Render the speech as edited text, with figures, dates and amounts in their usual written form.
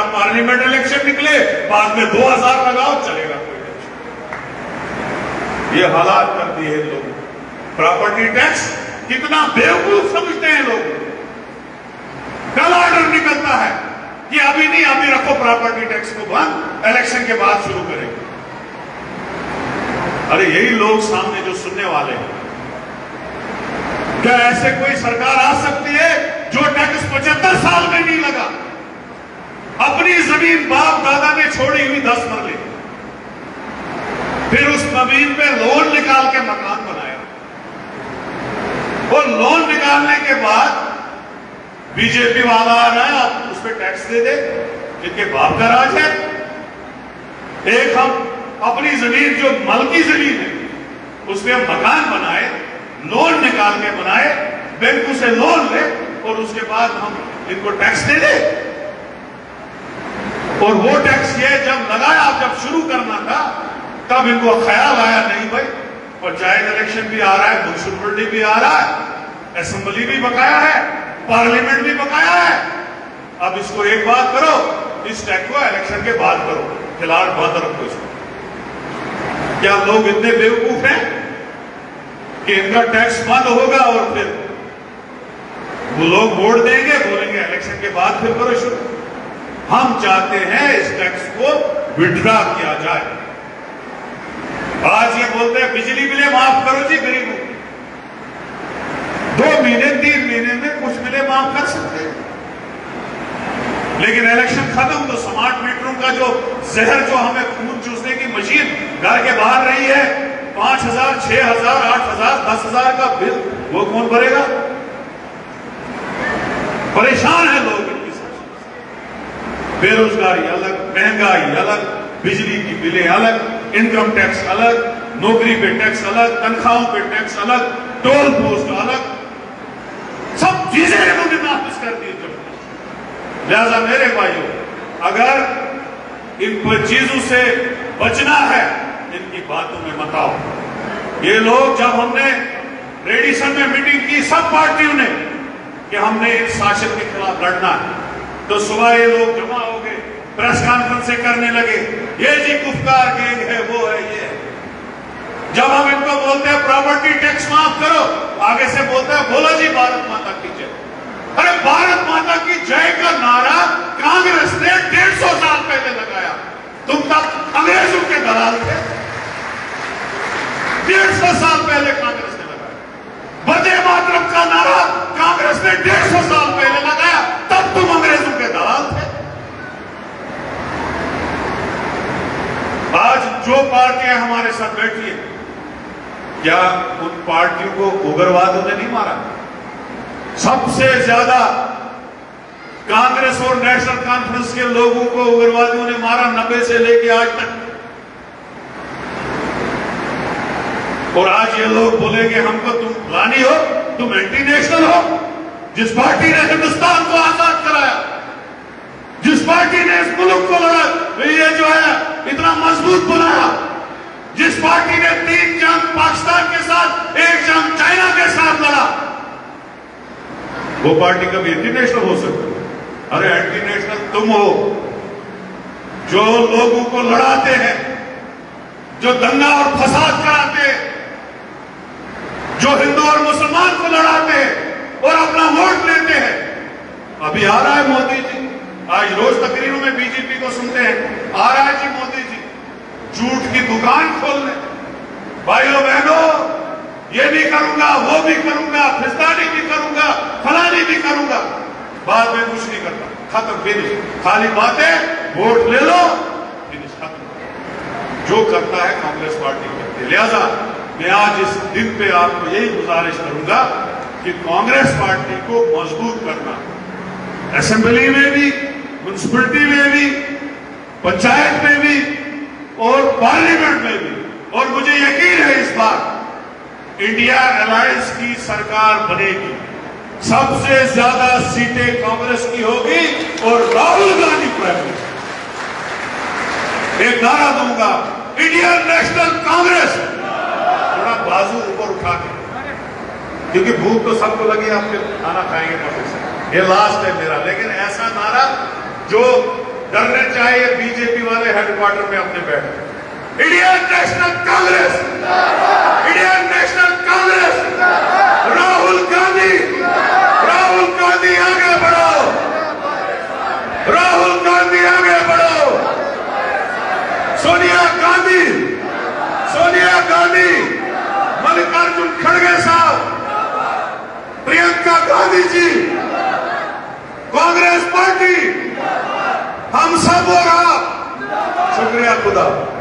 Parliament election निकले, बाद में 2000 लगाओ, चलेगा कोई इलेक्शन। ये हालात कर दिए लोग। प्रॉपर्टी टैक्स कितना बेवकूफ समझते हैं लोग। कल ऑर्डर निकलता है कि अभी नहीं, अभी रखो प्रॉपर्टी टैक्स को बंद, इलेक्शन के बाद शुरू करेंगे। अरे यही लोग सामने जो सुनने वाले हैं, क्या ऐसे कोई सरकार आ सकती है जो टैक्स 75 साल में नहीं लगा? अपनी जमीन बाप दादा ने छोड़ी हुई 10 मरले, फिर उस जमीन पे लोन निकाल के मकान बनाया, और लोन निकालने के बाद बीजेपी वाला आ रहा है, आप उस पर टैक्स दे दे, इनके बाप का राज है। एक हम अपनी जमीन जो मलकी जमीन है उस पर हम मकान बनाए, लोन निकाल के बनाए, बैंकों से लोन ले, और उसके बाद हम इनको टैक्स दे दे। और वो टैक्स ये जब लगाया, जब शुरू करना था, तब इनको ख्याल आया नहीं भाई, पंचायत इलेक्शन भी आ रहा है, म्युनिसिपलिटी भी आ रहा है, असेंबली भी बकाया है, पार्लियामेंट भी बकाया है। अब इसको एक बात करो, इस टैक्स को इलेक्शन के बाद करो, फिलहाल बंद रखो इसको। क्या लोग इतने बेवकूफ हैं कि इनका टैक्स बंद होगा और फिर वो लोग वोट देंगे, बोलेंगे इलेक्शन के बाद फिर करो शुरू? हम चाहते हैं इस टैक्स को विड्रॉ किया जाए। आज ये बोलते हैं बिजली बिलें माफ करो जी गरीबों, 2 महीने 3 महीने में कुछ बिलें माफ कर सकते हैं, लेकिन इलेक्शन खत्म तो स्मार्ट मीटरों का जो जहर, जो हमें खून चूसने की मशीन घर के बाहर रही है, 5000, 6000, 8000, 10,000 का बिल, वो कौन भरेगा? परेशान है लोग इनकी समस्या। बेरोजगारी अलग, महंगाई अलग, बिजली की बिलें अलग, इनकम टैक्स अलग, नौकरी पे टैक्स अलग, तनख्वाहों पे टैक्स अलग, टोल पोस्ट अलग, सब चीजें इन्होंने नाफिज कर दी। लिहाजा मेरे भाइयों, अगर इन चीजों से बचना है, इनकी बातों में मत आओ। ये लोग, जब हमने रेडिसन में मीटिंग की सब पार्टियों ने कि हमने इस शासन के खिलाफ लड़ना है, तो सुबह ये लोग जमा हो गए, प्रेस कॉन्फ्रेंस करने लगे, ये जी गुफ्तार गैंग है, वो है, ये है। जब हम इनको बोलते हैं प्रॉपर्टी टैक्स माफ करो, आगे से बोलते हैं बोलो जी भारत माता की जय। अरे भारत माता की जय का नारा कांग्रेस ने 150 साल पहले लगाया, तुम तब अंग्रेजों के दलाल थे। 150 साल पहले कांग्रेस ने लगाया। वंदे मातरम का नारा कांग्रेस ने 150 साल पहले लगाया, तब तुम अंग्रेजों के दलाल थे। आज जो पार्टियां हमारे साथ बैठी है, क्या उन पार्टियों को उग्रवादियों ने नहीं मारा? सबसे ज्यादा कांग्रेस और नेशनल कॉन्फ्रेंस के लोगों को उग्रवादियों ने मारा 90 से लेके आज तक। और आज ये लोग बोलेंगे हमको तुम फलानी हो, तुम एंटी नेशनल हो। जिस पार्टी ने हिंदुस्तान को आजाद कराया, जिस पार्टी ने इस मुल्क को लड़ा, ये जो है इतना मजबूत बनाया, जिस पार्टी ने 3 जंग पाकिस्तान के साथ, 1 जंग चाइना के साथ लड़ा, वो पार्टी कभी एंटी नेशनल हो सकती है? अरे एंटी नेशनल तुम हो, जो लोगों को लड़ाते हैं, जो दंगा और फसाद कराते हैं, जो हिंदू और मुसलमान को लड़ाते हैं और अपना वोट लेते हैं। अभी आ रहा है मोदी जी, आज रोज तकरीरों में बीजेपी को सुनते हैं, आ रहा है जी मोदी जी झूठ की दुकान खोलने। भाइयों बहनों, ये भी करूंगा, वो भी करूंगा, फिस्तानी भी करूंगा, फलानी भी करूंगा, बाद में कुछ नहीं करता, खत्म, फिनिश। खाली बातें, वोट ले लो, फिनिश, खत्म। जो करता है कांग्रेस पार्टी करती है। लिहाजा मैं आज इस दिन पे आपको यही गुजारिश करूंगा कि कांग्रेस पार्टी को मजबूत करना, असेंबली में भी, म्युनिसिपलिटी में भी, पंचायत में भी और पार्लियामेंट में भी। और मुझे यकीन है इस बार इंडिया अलायंस की सरकार बनेगी, सबसे ज्यादा सीटें कांग्रेस की होगी और राहुल गांधी प्राइम मिनिस्टर। एक नारा दूंगा, इंडियन नेशनल कांग्रेस। थोड़ा बाजू ऊपर उठा के, क्योंकि भूख तो सबको लगी, आप फिर खाना खाएंगे कब से। ये लास्ट है मेरा, लेकिन ऐसा नारा जो डरने चाहिए बीजेपी वाले हेडक्वार्टर में अपने बैठ। Indian National Congress, Indian National Congress, Rahul Gandhi, Rahul Gandhi आगे बढ़ो, राहुल गांधी आगे बढ़ो, सोनिया गांधी, सोनिया गांधी, मल्लिकार्जुन खड़गे साहब, प्रियंका गांधी जी, कांग्रेस पार्टी, हम सब और आप। शुक्रिया खुदा।